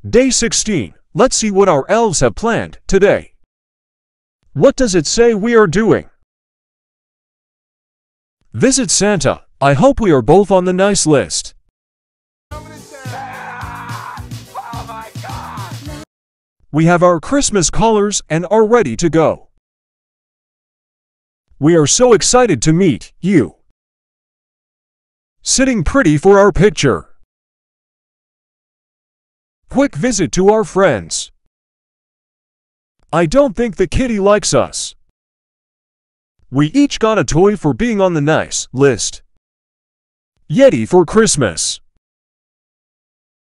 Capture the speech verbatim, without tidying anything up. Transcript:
Day sixteen. Let's see what our elves have planned today. What does it say we are doing? Visit Santa. I hope we are both on the nice list. We have our Christmas colors and are ready to go. We are so excited to meet you. Sitting pretty for our picture. Quick visit to our friends. I don't think the kitty likes us. We each got a toy for being on the nice list. Yeti for Christmas.